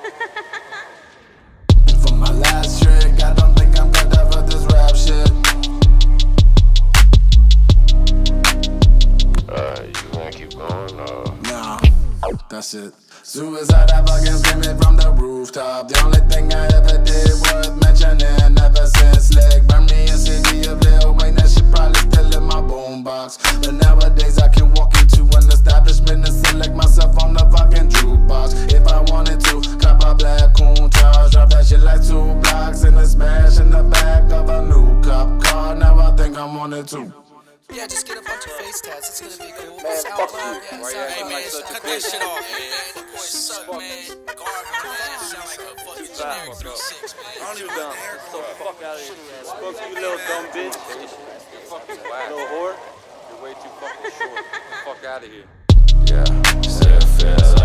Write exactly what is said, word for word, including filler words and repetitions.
For my last trick, I don't think I'm cut out for this rap shit. Uh, you wanna keep going, or? Nah, that's it. Suicide, I fucking scream it from the rooftop. The only thing I ever did was mentioning ever since Slick burned me a C D of Lil Wayne. That shit probably still in my boombox. But nowadays I can walk into an establishment and select myself on the fucking jukebox. If I wanted to, cop a black Countach, drop that shit like two blocks and a smash in the back of a new cop car. Now I think I'm on it too. Yeah, just get a bunch of face tats. It's gonna be cool. Man, fuck you. Yeah, Right, hey, man, so cut that shit off, man. Suck, man. Garbage, man. Sound like a fucking generic three six, man. I don't even know. So fuck out of here. Fuck you, little dumb bitch. You're fucking whack. Little whore. You're way too fucking short. Get the fuck out of here. Yeah, still feel